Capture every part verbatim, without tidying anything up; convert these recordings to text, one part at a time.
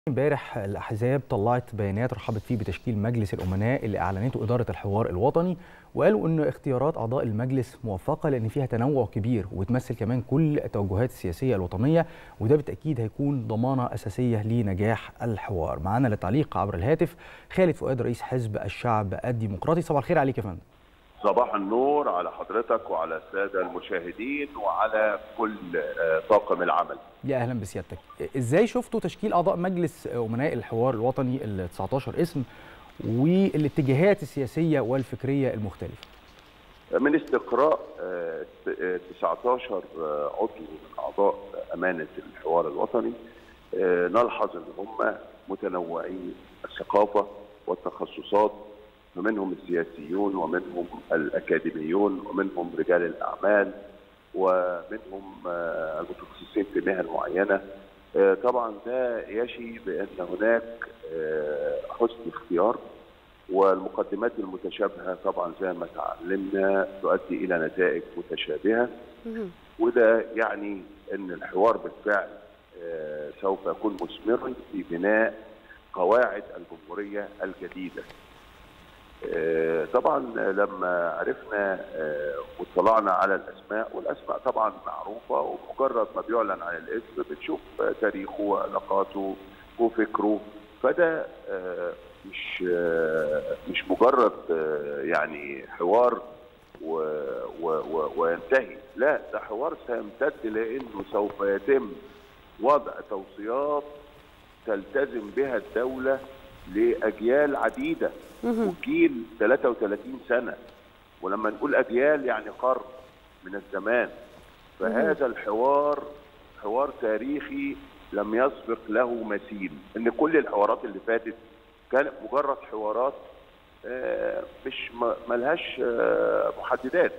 امبارح الأحزاب طلعت بيانات رحبت فيه بتشكيل مجلس الأمناء اللي أعلنته إدارة الحوار الوطني، وقالوا إن اختيارات أعضاء المجلس موفقة لأن فيها تنوع كبير وبتمثل كمان كل التوجهات السياسية الوطنية، وده بالتأكيد هيكون ضمانة أساسية لنجاح الحوار. معنا للتعليق عبر الهاتف خالد فؤاد رئيس حزب الشعب الديمقراطي. صباح الخير عليك يا فندم. صباح النور على حضرتك وعلى السادة المشاهدين وعلى كل طاقم العمل. يا اهلا بسيادتك. ازاي شفتوا تشكيل اعضاء مجلس امناء الحوار الوطني ال تسعتاشر اسم والاتجاهات السياسيه والفكريه المختلفه؟ من استقراء تسعتاشر عضو من اعضاء امانه الحوار الوطني نلحظ ان هم متنوعين الثقافه والتخصصات، ومنهم السياسيون ومنهم الاكاديميون ومنهم رجال الاعمال ومنهم المتخصصين في مهن معينه. طبعا ده يشي بان هناك حسن اختيار، والمقدمات المتشابهه طبعا زي ما تعلمنا تؤدي الى نتائج متشابهه، وده يعني ان الحوار بالفعل سوف يكون مثمرا في بناء قواعد الجمهوريه الجديده. طبعا لما عرفنا واطلعنا على الاسماء، والاسماء طبعا معروفه، ومجرد ما بيعلن عن الاسم بنشوف تاريخه وعلاقاته وفكره، فده مش مش مجرد يعني حوار وينتهي، لا ده حوار سيمتد لانه سوف يتم وضع توصيات تلتزم بها الدوله لاجيال عديده وجيل ثلاثة وثلاثين سنه، ولما نقول اجيال يعني قرن من الزمان. فهذا الحوار حوار تاريخي لم يسبق له مثيل، ان كل الحوارات اللي فاتت كانت مجرد حوارات مش ملهاش محددات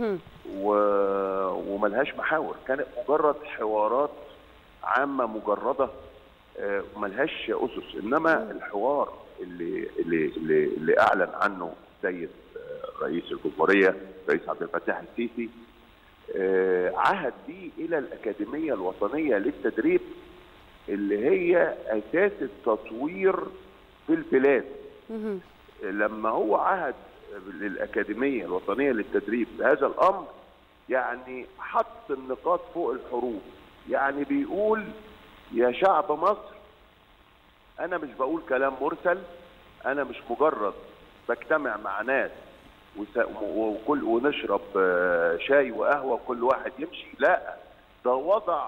وملهاش محاور، كانت مجرد حوارات عامه مجرده ملهاش اسس. انما الحوار اللي اللي اللي, اللي اعلن عنه السيد رئيس الجمهوريه رئيس عبد الفتاح السيسي عهد به الى الاكاديميه الوطنيه للتدريب اللي هي اساس التطوير في البلاد. لما هو عهد للاكاديميه الوطنيه للتدريب بهذا الامر، يعني حط النقاط فوق الحروف، يعني بيقول يا شعب مصر أنا مش بقول كلام مرسل، أنا مش مجرد بجتمع مع ناس وكل ونشرب شاي وقهوة وكل واحد يمشي، لا ده وضع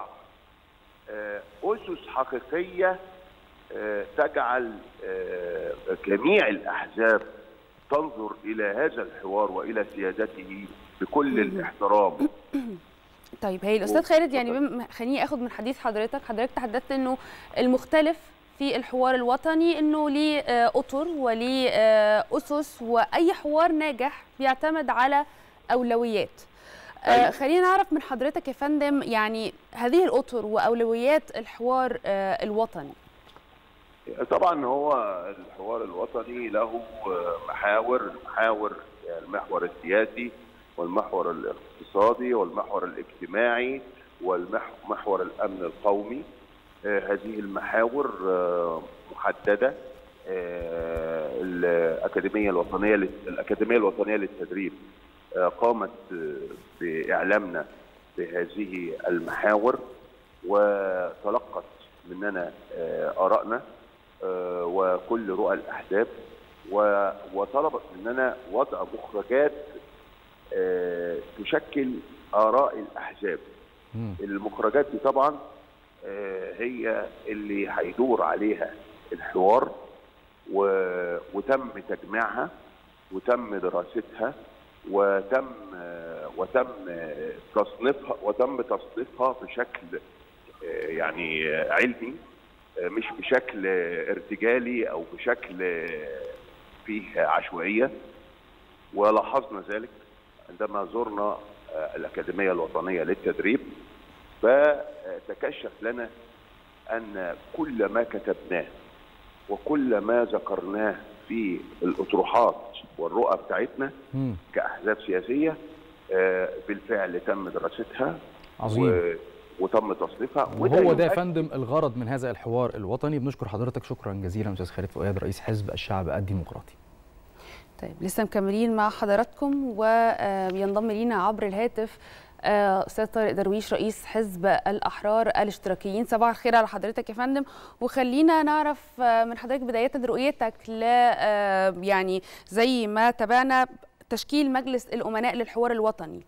أسس حقيقية تجعل جميع الأحزاب تنظر إلى هذا الحوار وإلى سيادته بكل الاحترام. طيب هي الأستاذ خالد، يعني خليني أخذ من حديث حضرتك، حضرتك تحدثت إنه المختلف في الحوار الوطني انه ليه اطر وليه اسس، واي حوار ناجح بيعتمد على اولويات. أيوة. خلينا نعرف من حضرتك يا فندم يعني هذه الاطر واولويات الحوار الوطني. طبعا هو الحوار الوطني له محاور، محاور المحور السياسي والمحور الاقتصادي والمحور الاجتماعي والمحور الامن القومي. هذه المحاور محدده. الاكاديميه الوطنيه الاكاديميه الوطنيه للتدريب قامت باعلامنا بهذه المحاور، وتلقت مننا ارائنا وكل رؤى الاحزاب، وطلبت مننا وضع مخرجات تشكل اراء الاحزاب. المخرجات دي طبعا هي اللي هيدور عليها الحوار، وتم تجميعها وتم دراستها وتم وتم تصنيفها وتم تصنيفها بشكل يعني علمي، مش بشكل ارتجالي او بشكل فيه عشوائيه. ولاحظنا ذلك عندما زرنا الاكاديميه الوطنيه للتدريب، فتكشف لنا أن كل ما كتبناه وكل ما ذكرناه في الأطروحات والرؤى بتاعتنا م. كأحزاب سياسية بالفعل تم دراستها. عظيم. وتم تصنيفها. وهو ده يا فندم الغرض من هذا الحوار الوطني. بنشكر حضرتك شكرا جزيلا استاذ خالد فؤاد رئيس حزب الشعب الديمقراطي. طيب لسه مكملين مع حضراتكم وبينضم لينا عبر الهاتف استاذ طارق درويش رئيس حزب الاحرار الاشتراكيين. صباح الخير على حضرتك يا فندم، وخلينا نعرف من حضرتك بدايه رؤيتك ل يعني زي ما تابعنا تشكيل مجلس الامناء للحوار الوطني.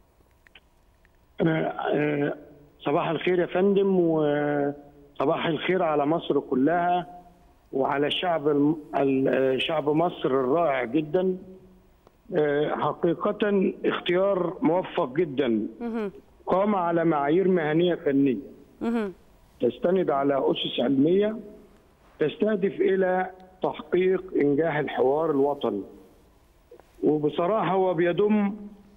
صباح الخير يا فندم، وصباح الخير على مصر كلها وعلى شعب شعب مصر الرائع جدا. حقيقة اختيار موفق جدا قام على معايير مهنية فنية تستند على أسس علمية تستهدف إلى تحقيق إنجاح الحوار الوطني. وبصراحة هو بيضم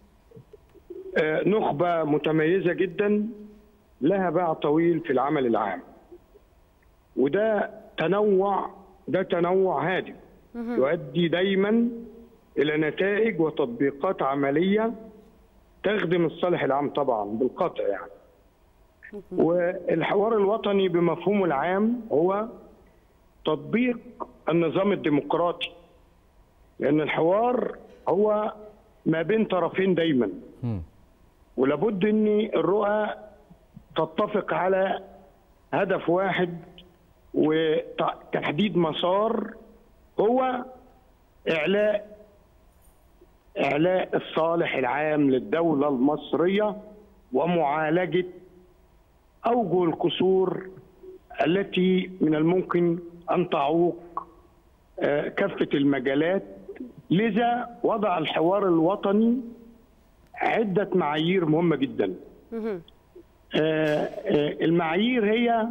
نخبة متميزة جدا لها باع طويل في العمل العام، وده تنوع ده تنوع هادف يؤدي دايما إلى نتائج وتطبيقات عملية تخدم الصالح العام طبعا بالقطع يعني. والحوار الوطني بمفهومه العام هو تطبيق النظام الديمقراطي، لأن الحوار هو ما بين طرفين دايما، ولابد أن الرؤى تتفق على هدف واحد وتحديد مسار هو إعلاء إعلاء الصالح العام للدولة المصرية ومعالجة أوجه القصور التي من الممكن أن تعوق كافة المجالات. لذا وضع الحوار الوطني عدة معايير مهمة جدا. المعايير هي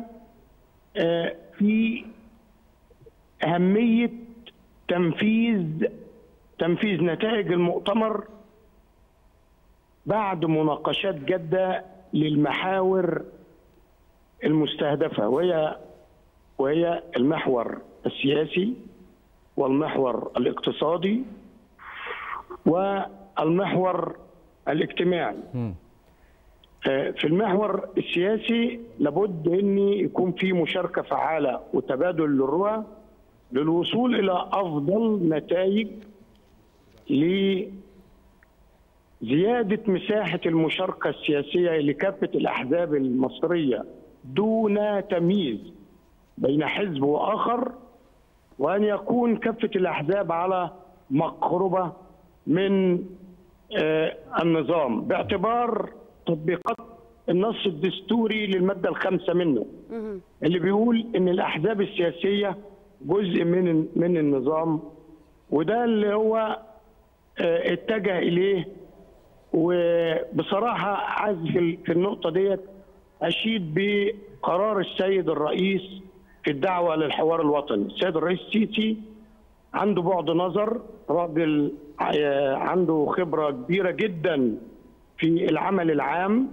في أهمية تنفيذ تنفيذ نتائج المؤتمر بعد مناقشات جادة للمحاور المستهدفة، وهي وهي المحور السياسي والمحور الاقتصادي والمحور الاجتماعي. في المحور السياسي لابد ان يكون في مشاركة فعالة وتبادل للرؤى للوصول الى افضل نتائج لزيادة مساحة المشاركة السياسية لكافة الأحزاب المصرية دون تمييز بين حزب وآخر، وأن يكون كافة الأحزاب على مقربة من النظام باعتبار تطبيقات النص الدستوري للمادة الخامسة منه اللي بيقول إن الأحزاب السياسية جزء من من النظام، وده اللي هو اتجه اليه. وبصراحه عايز في النقطه ديت اشيد بقرار السيد الرئيس في الدعوه للحوار الوطني. السيد الرئيس السيسي عنده بعد نظر، راجل عنده خبره كبيره جدا في العمل العام،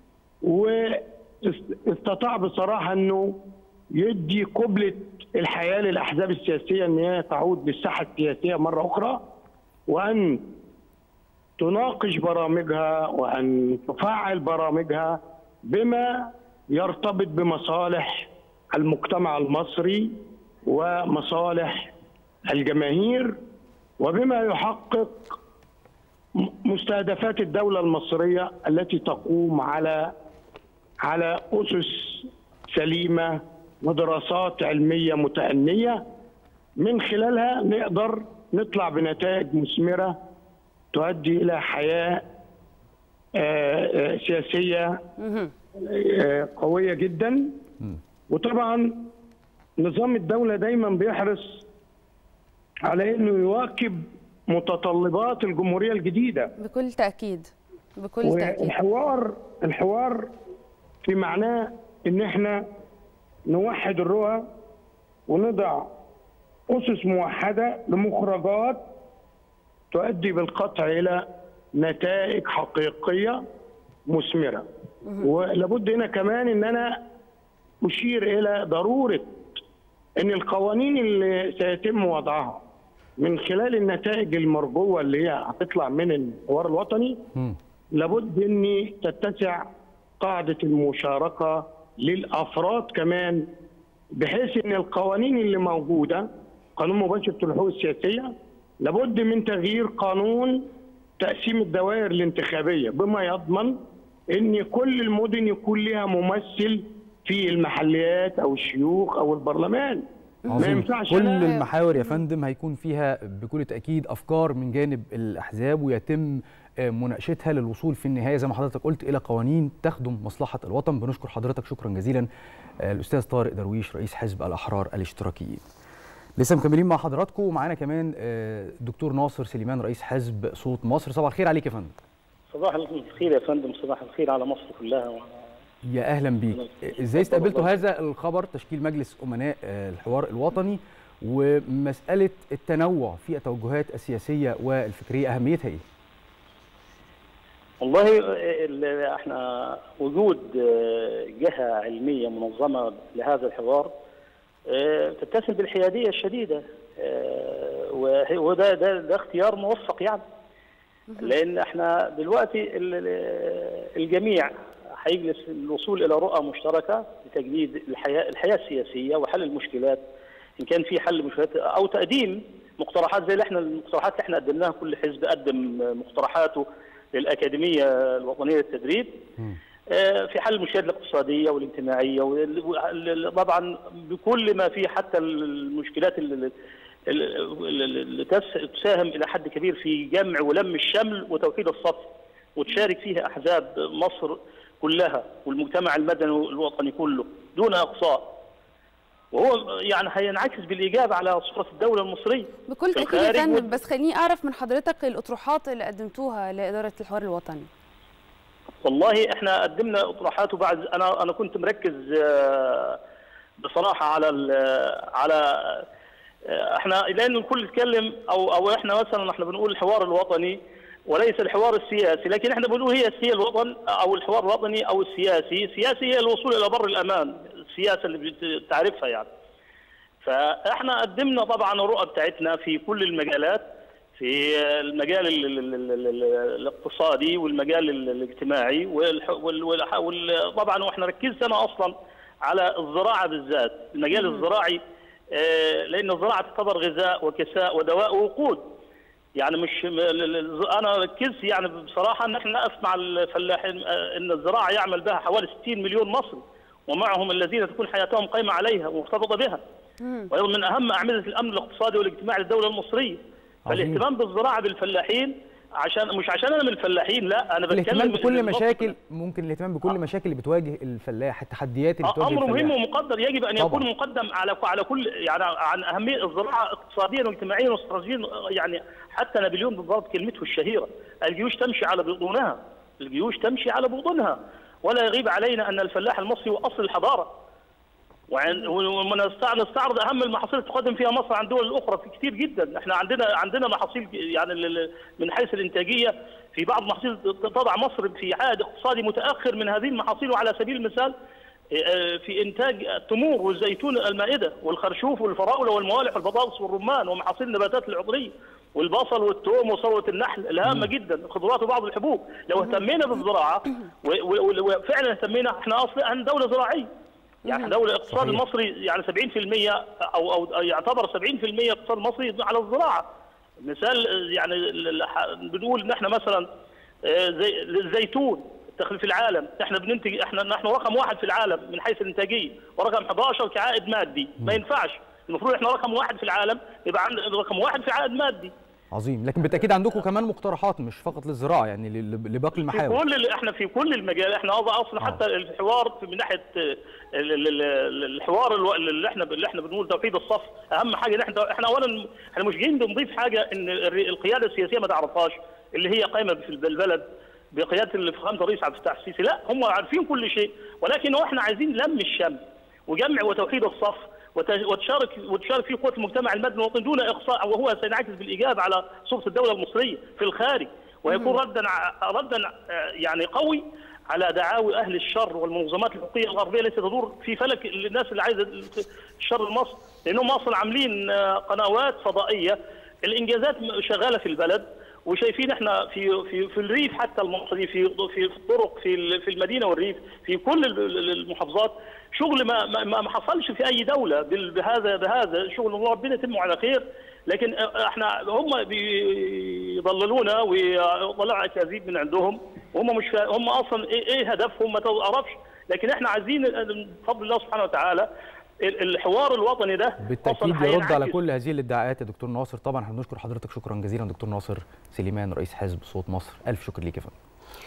واستطاع بصراحه انه يدي قبله الحياه للاحزاب السياسيه ان هي تعود للساحه السياسيه مره اخرى، وأن تناقش برامجها وأن تفعل برامجها بما يرتبط بمصالح المجتمع المصري ومصالح الجماهير، وبما يحقق مستهدفات الدولة المصرية التي تقوم على على أسس سليمة ودراسات علمية متأنية من خلالها نقدر نطلع بنتائج مثمرة تؤدي إلى حياة سياسية قوية جدا. وطبعا نظام الدولة دايما بيحرص على أنه يواكب متطلبات الجمهورية الجديدة بكل تأكيد بكل تأكيد. الحوار الحوار في معناه أن احنا نوحد الرؤى ونضع أسس موحدة لمخرجات تؤدي بالقطع إلى نتائج حقيقية مثمرة. ولابد هنا كمان أن أنا أشير إلى ضرورة أن القوانين اللي سيتم وضعها من خلال النتائج المرجوة اللي هي هتطلع من الحوار الوطني لابد أن تتسع قاعدة المشاركة للافراد كمان، بحيث ان القوانين اللي موجوده، قانون مباشره الحقوق السياسيه، لابد من تغيير قانون تقسيم الدوائر الانتخابيه بما يضمن ان كل المدن يكون لها ممثل في المحليات او الشيوخ او البرلمان. ما ينفعش كل المحاور يا فندم هيكون فيها بكل تأكيد أفكار من جانب الأحزاب، ويتم مناقشتها للوصول في النهاية زي ما حضرتك قلت إلى قوانين تخدم مصلحة الوطن. بنشكر حضرتك شكرا جزيلا الأستاذ طارق درويش رئيس حزب الأحرار الاشتراكيين. لسه مكملين مع حضراتكم، ومعانا كمان دكتور ناصر سليمان رئيس حزب صوت مصر. صباح الخير عليك يا فندم. صباح الخير يا فندم، صباح الخير على مصر كلها. يا اهلا بيك. ازاي استقبلتوا هذا الخبر تشكيل مجلس امناء الحوار الوطني ومساله التنوع في التوجهات السياسيه والفكريه، اهميتها ايه؟ والله احنا وجود جهه علميه منظمه لهذا الحوار تتسم بالحياديه الشديده، وده ده, ده اختيار موفق يعني، لان احنا دلوقتي الجميع هيجلس للوصول الى رؤى مشتركه لتجديد الحياه الحياه السياسيه وحل المشكلات، ان كان في حل مشكلات او تقديم مقترحات زي اللي احنا المقترحات اللي احنا قدمناها. كل حزب قدم مقترحاته للاكاديميه الوطنيه للتدريب في حل المشكلات الاقتصاديه والاجتماعيه، وطبعا بكل ما فيه حتى المشكلات اللي اللي تساهم الى حد كبير في جمع ولم الشمل وتوحيد الصف، وتشارك فيها احزاب مصر كلها والمجتمع المدني الوطني كله دون اقصاء، وهو يعني هينعكس بالايجاب على صوره الدوله المصريه بكل تاكيد يا فندم. بس خليني اعرف من حضرتك الاطروحات اللي قدمتوها لاداره الحوار الوطني. والله احنا قدمنا اطروحات، وبعد انا انا كنت مركز بصراحه على على احنا لان الكل يتكلم او او احنا مثلا احنا بنقول الحوار الوطني وليس الحوار السياسي، لكن احنا بنقول هي هي الوطن او الحوار الوطني او السياسي. السياسي هي الوصول الى بر الامان، السياسه اللي بتعرفها يعني. فاحنا قدمنا طبعا الرؤى بتاعتنا في كل المجالات، في المجال الاقتصادي والمجال الاجتماعي، وطبعا واحنا ركزنا اصلا على الزراعه بالذات، المجال الزراعي، لان الزراعه تعتبر غذاء وكساء ودواء ووقود. يعني مش انا ركزت يعني بصراحه ان احنا نقف مع الفلاحين، ان الزراعه يعمل بها حوالي ستين مليون مصري، ومعهم الذين تكون حياتهم قائمه عليها ومرتبطه بها، وايضا من اهم اعمده الامن الاقتصادي والاجتماعي للدوله المصريه. فالاهتمام بالزراعه بالفلاحين، عشان مش عشان انا من الفلاحين، لا انا بتكلم الاهتمام بكل مشاكل، ممكن الاهتمام بكل المشاكل اللي بتواجه الفلاح، التحديات اللي بتواجه الفلاح، امر مهم ومقدر يجب ان طبعا. يكون مقدم على على كل يعني عن اهميه الزراعه اقتصاديا واجتماعيا واستراتيجيا. يعني حتى نابليون بالضبط كلمته الشهيره: الجيوش تمشي على بطونها، الجيوش تمشي على بطونها، ولا يغيب علينا ان الفلاح المصري هو اصل الحضاره. ونستعرض اهم المحاصيل اللي تقدم فيها مصر عن دول الاخرى في كتير جدا. احنا عندنا عندنا محاصيل يعني من حيث الانتاجيه، في بعض المحاصيل تضع مصر في عائد اقتصادي متاخر من هذه المحاصيل. وعلى سبيل المثال في انتاج التمور والزيتون المائده والخرشوف والفراوله والموالح والبطاطس والرمان ومحاصيل النباتات العطريه والبصل والثوم وثروه النحل الهامه جدا، الخضروات وبعض الحبوب. لو اهتمينا بالزراعه وفعلا اهتمينا، احنا اصلا دوله زراعيه. يعني دوله الاقتصاد المصري يعني سبعين بالمئة او او يعتبر سبعين بالمئة الاقتصاد المصري على الزراعه. مثال يعني بنقول ان احنا مثلا زي الزيتون الدخل في العالم، احنا بننتج، احنا نحن رقم واحد في العالم من حيث الانتاجيه، ورقم أحد عشر كعائد مادي. ما ينفعش، المفروض احنا رقم واحد في العالم يبقى عندنا رقم واحد في عائد مادي. عظيم. لكن بالتاكيد عندكم كمان مقترحات مش فقط للزراعه، يعني لباقي المحاور. في كل احنا في كل المجال، احنا اصلا آه. حتى الحوار من ناحيه الحوار اللي احنا اللي احنا بنقول توحيد الصف، اهم حاجه ان احنا احنا اولا احنا مش جايين بنضيف حاجه ان القياده السياسيه ما تعرفهاش، اللي هي قائمه في البلد بقياده فخامه الرئيس عبد الفتاح السيسي. لا، هم عارفين كل شيء، ولكن احنا عايزين لم الشمل وجمع وتوحيد الصف، وتشارك وتشارك في قوة المجتمع المدني الوطني دون اقصاء، وهو سينعكس بالايجاب على صوره الدوله المصريه في الخارج، ويكون ردا ردا يعني قوي على دعاوي اهل الشر والمنظمات الحقوقيه الغربيه التي تدور في فلك الناس اللي عايزه الشر لمصر، لانهم اصلا عاملين قنوات فضائيه الانجازات شغاله في البلد، وشايفين احنا في في في الريف حتى المصري، في في الطرق، في في المدينه والريف، في كل المحافظات، شغل ما ما ما حصلش في اي دوله بهذا بهذا شغل. الله ربنا يتمه على خير. لكن احنا هم بيضللونا ويطلعوا اكاذيب من عندهم، وهم مش هم اصلا ايه, إيه هدفهم ما تعرفش. لكن احنا عايزين بفضل الله سبحانه وتعالى الحوار الوطني ده بالتاكيد يرد على كل هذه الادعاءات يا دكتور ناصر. طبعا احنا بنشكر حضرتك شكرا جزيلا دكتور ناصر سليمان رئيس حزب صوت مصر. الف شكر ليك يا فندم.